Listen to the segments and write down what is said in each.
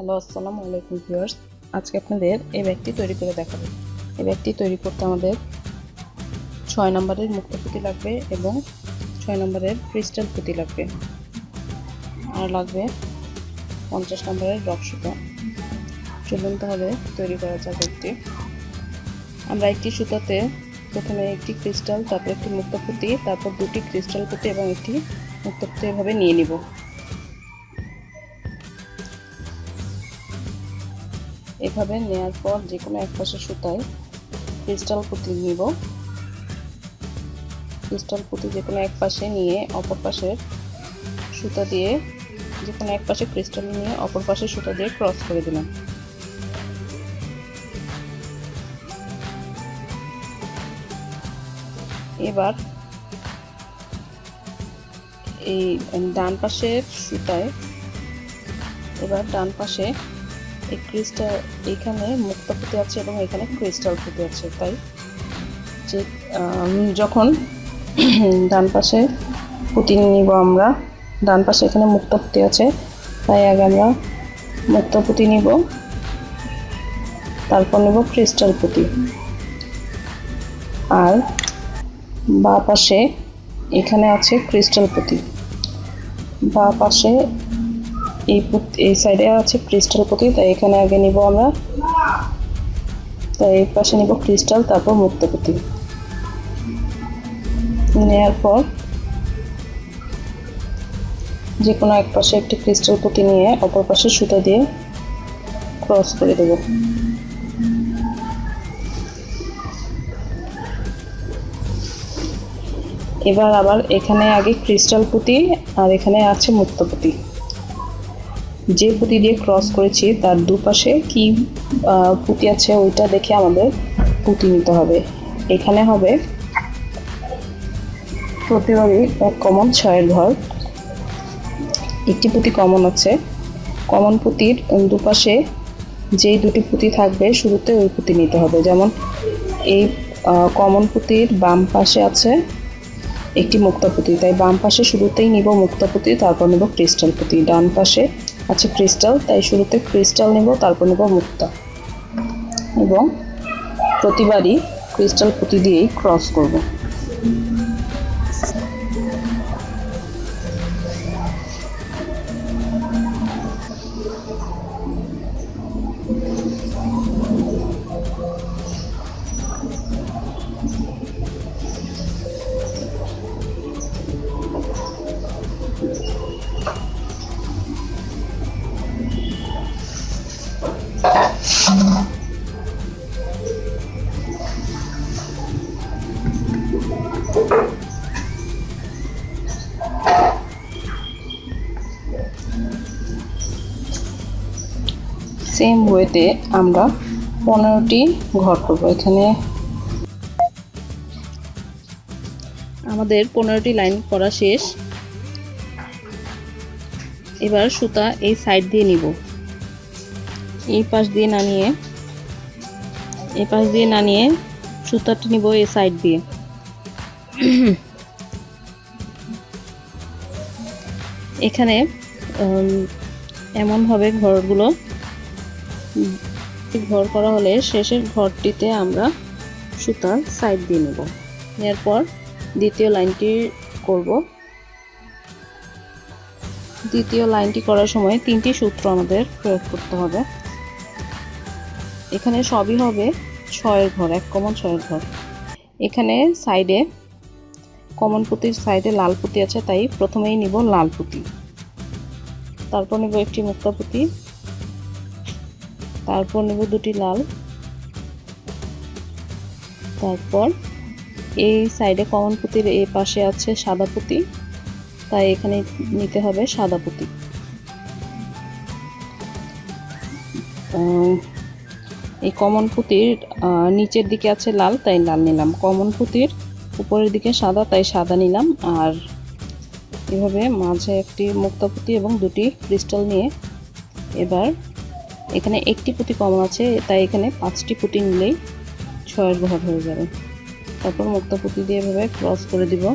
Hello, আসসালামু আলাইকুম viewers. আজকে আপনাদের এই ব্যাগটি তৈরি করে দেখাবো। এই ব্যাগটি তৈরি করতে আমাদের 6 নম্বরের মুক্তা পুঁতি লাগবে এবং 6 নম্বরের ক্রিস্টাল পুঁতি লাগবে, আর লাগবে 50 নম্বরের ড্রপ সুতা। চলুন তাহলে তৈরি করা যাক ব্যাগটি। আমরা একটি সুতাতে প্রথমে একটি ক্রিস্টাল, তারপর একটি মুক্তা পুঁতি, তারপর দুটি ক্রিস্টাল পুঁতি এবং একটি মুক্তা পুঁতি এভাবে নিয়ে নিব। এভাবে নেওয়ার পর যে কোনো এক পাশে সুতায় ক্রিস্টাল পুঁতি নিব। ক্রিস্টাল পুঁতি যে কোনো এক পাশে নিয়ে অপর পাশের সুতা দিয়ে, যে কোনো এক পাশে ক্রিস্টাল নিয়ে অপর পাশে সুতা দিয়ে ক্রস করে দিলাম। এবার এই ডান পাশের সুতায়, ডান পাশে এই ক্রিস্টাল, এখানে মুক্তা পুঁতি আছে এবং এখানে ক্রিস্টাল পুঁতি আছে, তাই যে যখন ডান পাশে পুঁতি নিব আমরা, ডান পাশে এখানে মুক্তা পুঁতি আছে, তাই আগে আমরা মুক্তা পুঁতি নিব, তারপর নেব ক্রিস্টাল পুঁতি। আর বাঁ পাশে এখানে আছে ক্রিস্টাল পুঁতি, বাঁ পাশে এই সাইডে আছে ক্রিস্টাল পুঁতি, তাই এখানে আগে নিব আমরা, তাই এই পাশে নিব ক্রিস্টাল, তারপর মুক্তা পুঁতি। নেওয়ার পর যে কোনো এক পাশে একটি ক্রিস্টাল পুঁতি নিয়ে অপর পাশে সুতা দিয়ে ক্রস করে দেব। এবার আবার এখানে আগে ক্রিস্টাল পুঁতি আর এখানে আছে মুক্তা পুঁতি। যে পুঁতি দিয়ে ক্রস করেছি তার দুপাশে কি পুঁতি আছে ওইটা দেখে আমাদের পুঁতি নিতে হবে। এখানে হবে প্রতিবারই এক কমন 6 ঘর, একটি পুঁতি কমন আছে। কমন পুঁতির দুপাশে যেই দুটি পুঁতি থাকবে শুরুতে ওই পুঁতি নিতে হবে। যেমন এই কমন পুঁতির বাম পাশে আছে একটি মুক্তা পুঁতি, তাই বাম পাশে শুরুতেই নিব মুক্তা পুঁতি, তারপর নেব ক্রিস্টাল পুঁতি। ডান পাশে আছে ক্রিস্টাল, তাই শুরুতে ক্রিস্টাল নেব, তারপর নেব মুক্তা, এবং প্রতিবারই ক্রিস্টাল পুঁতি দিয়েই ক্রস করব। সেম ওয়েতে আমরা 15টি ঘর করব। এখানে আমাদের 15টি লাইন করা শেষ। এবার সুতা এই সাইড দিয়ে নিব, এই পাশ দিয়ে না নিয়ে সুতাটি নিব এই সাইড দিয়ে। এখানে এমনভাবে ঘরগুলো ঘর করা হলে শেষের ঘরটিতে আমরা সুতার সাইড দিয়ে নেব। এরপর দ্বিতীয় লাইনটি করব। দ্বিতীয় লাইনটি করার সময় 3টি সূত্র আমাদের প্রয়োগ করতে হবে। এখানে সবই হবে 6 ঘর, এক কমন 6 ঘর। এখানে সাইডে কমন পুঁতির সাইডে লাল পুঁতি আছে, তাই প্রথমেই নিব লাল পুঁতি, তারপর নেব একটি মুক্তা পুঁতি, তারপর নেব দুটি লাল, তারপর এই সাইডে কমন পুঁতির এই পাশে আছে সাদা পুঁতি, তাই এখানে নিতে হবে সাদা পুঁতি। এই কমন পুঁতির নিচের দিকে আছে লাল, তাই লাল নিলাম। কমন পুঁতির উপরের দিকে সাদা, তাই সাদা নিলাম। আর এভাবে মাঝে একটি মুক্তা পুঁতি এবং দুটি ক্রিস্টাল নিয়ে, এবার এখানে একটি পুঁতি কমন আছে, তাই এখানে 5টি পুঁতি নিলেই 6 ঘর হয়ে যাবে। তারপর মুক্তা পুঁতি দিয়ে এভাবে ক্রস করে দিব,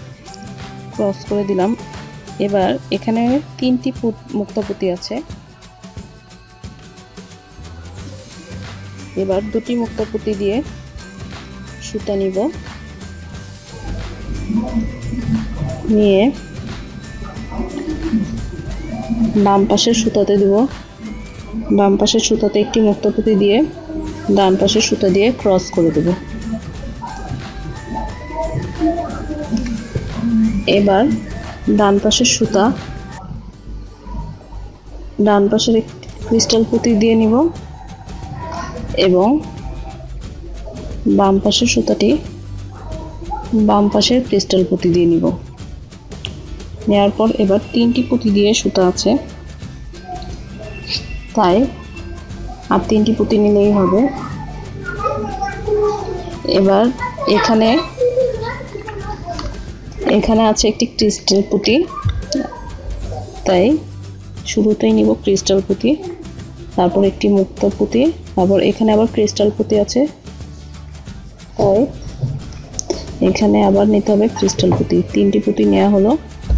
ক্রস করে দিলাম। এবার এখানে 3টি মুক্তা পুঁতি আছে, এবার দুটি মুক্তা পুঁতি দিয়ে সুতা নিব, নিয়ে বাম পাশের সুতাতে দেব। বাম পাশের সুতাতে একটি মুক্তা পুঁতি দিয়ে ডান পাশের সুতা দিয়ে ক্রস করে দেব। এবার ডান পাশের সুতা, ডান পাশের একটি ক্রিস্টাল পুঁতি দিয়ে নিব এবং বাম পাশের সুতাটি বাম পাশের ক্রিস্টাল পুঁতি দিয়ে নিব। নেওয়ার পর এবার 3টি পুঁতি দিয়ে সুতা আছে, তাই আর 3টি পুঁতি নিলেই হবে। এবার এখানে আছে একটি ক্রিস্টাল পুঁতি, তাই শুরুতেই নিব ক্রিস্টাল পুঁতি, তারপর একটি মুক্তা পুঁতি, তারপর এখানে আবার ক্রিস্টাল পুঁতি আছে, তাই এখানে আবার নিতে হবে ক্রিস্টাল পুঁতি। 3টি পুঁতি নেওয়া হলো।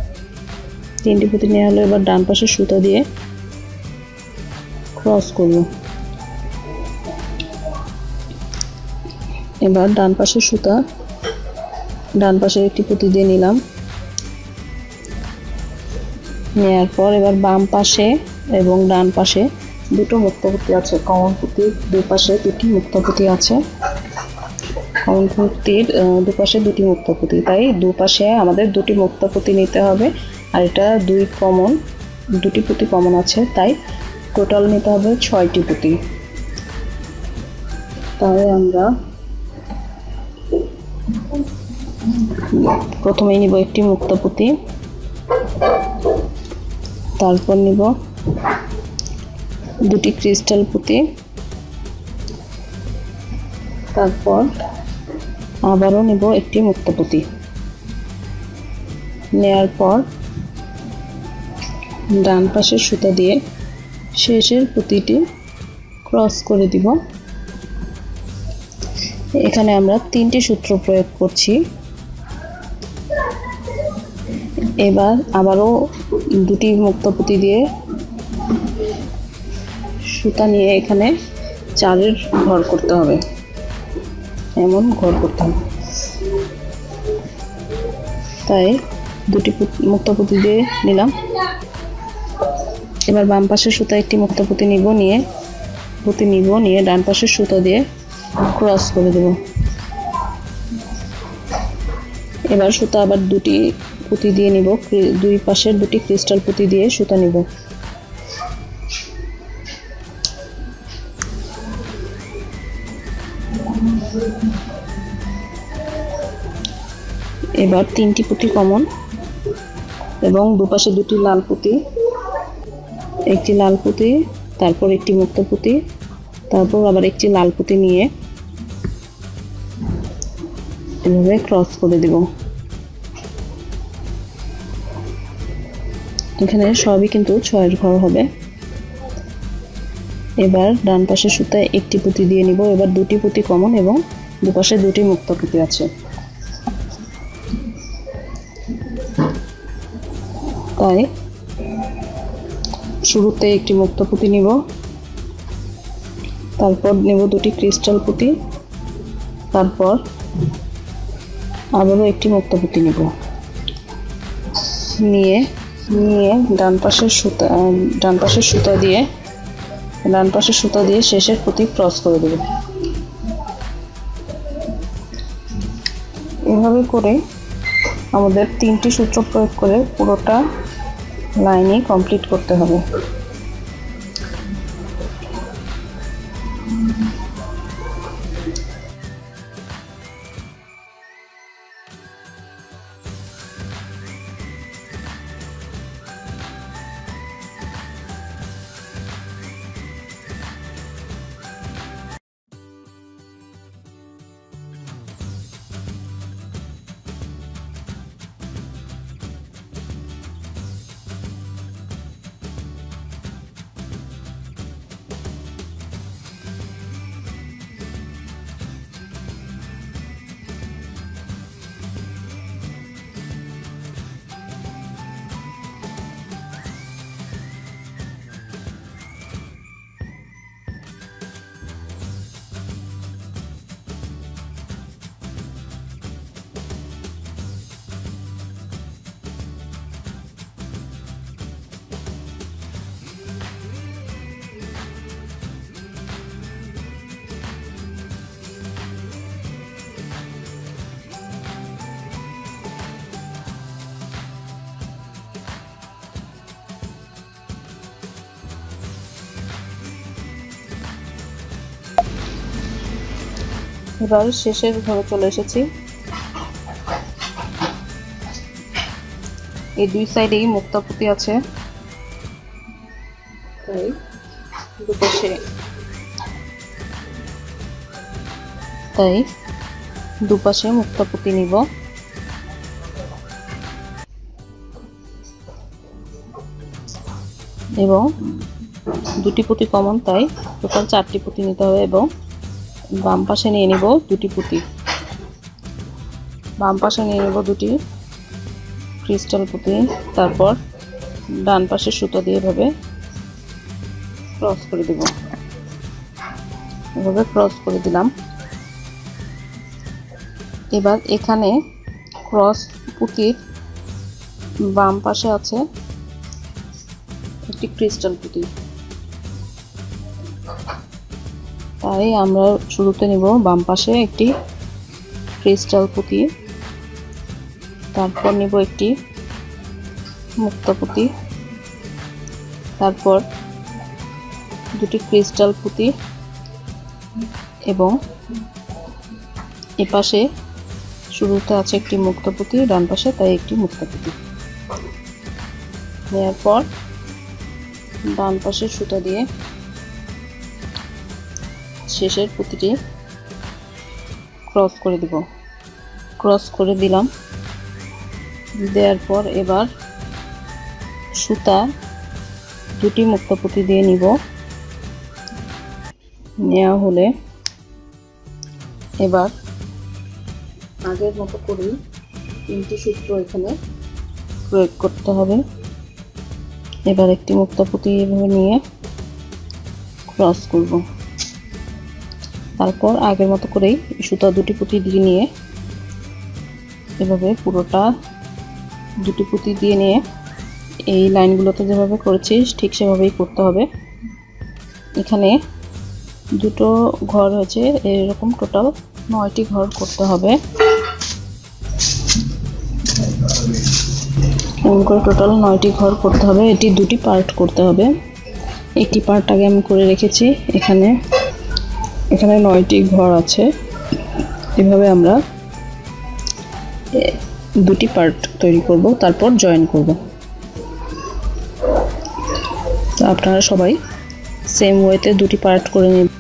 এবার ডান পাশের সুতা দিয়ে ক্রস করব। এবার ডান পাশের সুতা, ডান পাশের একটি পুঁতি দিয়ে নিলাম। নেওয়ার পর এবার বাম পাশে এবং ডান পাশে দুটো মুক্তা পুঁতি আছে, কমন পুঁতির দুপাশে দুটি মুক্তা পুঁতি আছে। কমন পুঁতির দুপাশে দুটি মুক্তা পুঁতি, তাই দুপাশে আমাদের দুটি মুক্তা পুঁতি নিতে হবে। আর এটা দুটি পুঁতি কমন আছে, তাই টোটাল নিতে হবে 6টি পুঁতি। তাই আমরা প্রথমেই নিব একটি মুক্তা পুঁতি, তারপর নিব দুটি ক্রিস্টাল পুঁতি, তারপর আবারও নিব একটি মুক্তা পুঁতি। নেয়ার পর ডান পাশের সুতা দিয়ে শেষের পুঁতিটি ক্রস করে দিব। এখানে আমরা 3টি সূত্র প্রয়োগ করছি। এবার আবারও দুটি মুক্তা পুঁতি দিয়ে সুতা নিয়ে এখানে 4-এর ঘর করতে হবে, এমন ঘর করতে হবে। তাই দুটি মুক্তা পুঁতি দিয়ে নিলাম। এবার বাম পাশের সুতা একটি মুক্তা পুঁতি নিব, নিয়ে ডান পাশের সুতা দিয়ে ক্রস করে দেব। এবার সুতা আবার দুটি পুঁতি দিয়ে নিব, দুই পাশের দুটি ক্রিস্টাল পুঁতি দিয়ে সুতা নিব। এবার 3টি পুঁতি কমন এবং দুপাশে দুটি লাল পুঁতি, একটি লাল পুঁতি, তারপর একটি মুক্তা পুঁতি, তারপর আবার একটি লাল পুঁতি নিয়ে এভাবে ক্রস করে দেব। এখানে সবই কিন্তু 6-এর ঘর হবে। এবার ডান পাশের সুতায় একটি পুঁতি দিয়ে নিব। এবার দুটি পুঁতি কমন এবং দুপাশে দুটি মুক্তা পুঁতি আছে, তাই শুরুতে একটি মুক্তা পুঁতি নিব, তারপর নেব দুটি ক্রিস্টাল পুঁতি, তারপর আবারও একটি মুক্তা পুঁতি নিব। নিয়ে ডান পাশের সুতা দিয়ে শেষের পুঁতি ক্রস করে দেব। এভাবে করে আমাদের 3টি সূত্র প্রয়োগ করে পুরোটা লাইনই কমপ্লিট করতে হবে। এবার শেষের ঘরে চলে এসেছি। এই দুই সাইডেই মুক্তাপুতি আছে, তাই দুপাশে মুক্তাপুতি নিব। এবং দুটি পুঁতি কমন, তাই টোটাল 4টি পুঁতি নিতে হবে। এবং বাম পাশে নিয়ে নিব দুটি পুঁতি, বাম পাশে নিয়ে নেব দুটি ক্রিস্টাল পুঁতি। তারপর ডান পাশে সুতো দিয়ে এভাবে ক্রস করে দেব। এভাবে ক্রস করে দিলাম। এবার এখানে ক্রস পুঁতির বাম পাশে আছে একটি ক্রিস্টাল পুঁতি, তাই আমরা শুরুতে নিব বাম পাশে একটি ক্রিস্টাল পুঁতি, তারপর নিব একটি মুক্তা পুঁতি, তারপর দুটি ক্রিস্টাল পুঁতি এবং এপাশে শুরুতে আছে একটি মুক্তা পুঁতি, ডান পাশে তাই একটি মুক্তা পুঁতি। নেওয়ার পর ডান পাশে সুতা দিয়ে শেষের পুঁতিটি ক্রস করে দিব। ক্রস করে দিলাম। দেওয়ার পর এবার সুতা দুটি মুক্তা পুঁতি দিয়ে নিব। নেওয়া হলে এবার আগের মতো করেই 3টি সূত্র এখানে প্রয়োগ করতে হবে। এবার একটি মুক্তা পুঁতি এভাবে নিয়ে ক্রস করব। তারপর আগের মতো করেই সুতা দুটি পুঁতি দিয়ে নিয়ে এভাবে পুরোটা দুটি পুঁতি দিয়ে নিয়ে এই লাইনগুলোতে যেভাবে করেছি ঠিক সেভাবেই করতে হবে। এখানে দুটো ঘর হয়েছে, এরকম টোটাল 9টি ঘর করতে হবে। এমন করে টোটাল 9টি ঘর করতে হবে। এটি দুটি পার্ট করতে হবে। একটি পার্ট আগে আমি করে রেখেছি। এখানে 9টি ঘর আছে। এভাবে আমরা দুটি পার্ট তৈরি করব, তারপর জয়েন করব। তো আপনারা সবাই সেম ওয়েতে দুটি পার্ট করে নেবেন।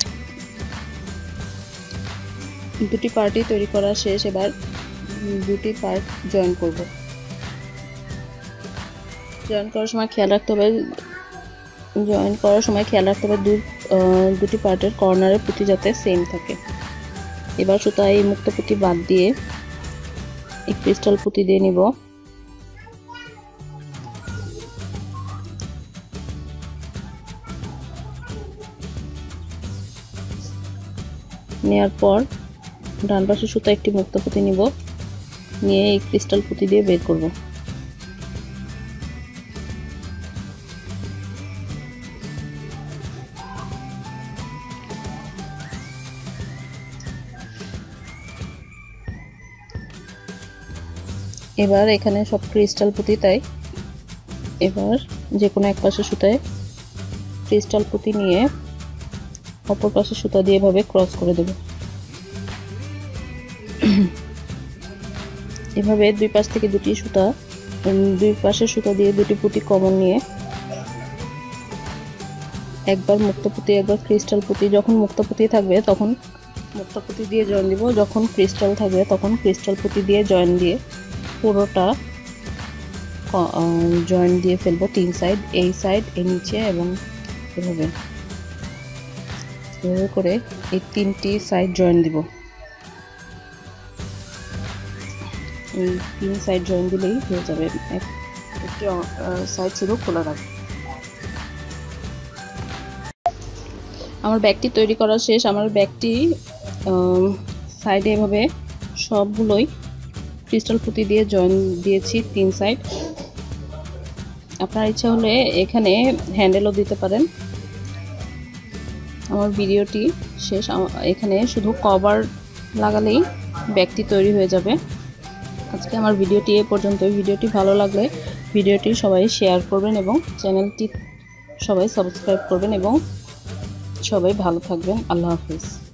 দুটি পার্টই তৈরি করা শেষ। এবার দুটি পার্ট জয়েন করব। জয়েন করার সময় খেয়াল রাখতে হবে দুটি পার্টের কর্নারের পুঁতি যাতে সেম থাকে। এবার সুতা এই মুক্তা পুঁতি বাদ দিয়ে এই ক্রিস্টাল পুঁতি দিয়ে নিব। নেওয়ার পর ডান পাশে সুতা একটি মুক্তা পুঁতি নিব, নিয়ে এই ক্রিস্টাল পুঁতি দিয়ে বের করব। এবার এখানে সব ক্রিস্টাল পুঁতি, তাই এবার যে কোনো এক পাশে সুতায় ক্রিস্টাল পুঁতি নিয়ে অপর পাশে সুতা দিয়ে এভাবে ক্রস করে দেব। এভাবে দুই পাশ থেকে দুই পাশে সুতা দিয়ে দুটি পুঁতি কমন নিয়ে একবার মুক্তা পুঁতি একবার ক্রিস্টাল পুঁতি, যখন মুক্তা পুঁতি থাকবে তখন মুক্তা পুঁতি দিয়ে জয়েন দিব, যখন ক্রিস্টাল থাকবে তখন ক্রিস্টাল পুঁতি দিয়ে জয়েন দিয়ে পুরোটা জয়েন দিয়ে ফেলবো। 3 সাইড, এই সাইড, এই নিচে এবং এভাবে করে এই 3টি সাইড জয়েন দিব। এই 3 সাইড জয়েন দিলেই হয়ে যাবে। একটি সাইড শুধু খোলা রাখবো। আমার ব্যাগটি তৈরি করা শেষ। আমার ব্যাগটি সাইডে এভাবে সবগুলোই ক্রিস্টাল পুঁতি দিয়ে জয়েন দিয়েছি 3 সাইড। আপনার ইচ্ছা হলে এখানে হ্যান্ডেলও দিতে পারেন। আমার ভিডিওটি শেষ। এখানে শুধু কভার লাগালেই ব্যাগটি তৈরি হয়ে যাবে। আজকে আমার ভিডিওটি এ পর্যন্তই। ভিডিওটি ভালো লাগলে ভিডিওটি সবাই শেয়ার করবেন এবং চ্যানেলটি সবাই সাবস্ক্রাইব করবেন এবং সবাই ভালো থাকবেন। আল্লাহ হাফিজ।